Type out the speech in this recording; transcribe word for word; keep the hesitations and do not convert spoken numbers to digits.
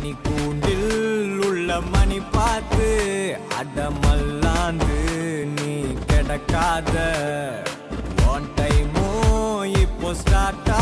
மணி கூண்டில் உள்ள மணி பார்த்து அடமல்லாந்து நீ கிடக்காத ஒன் டைமோ இப்போ ஸ்டார்ட்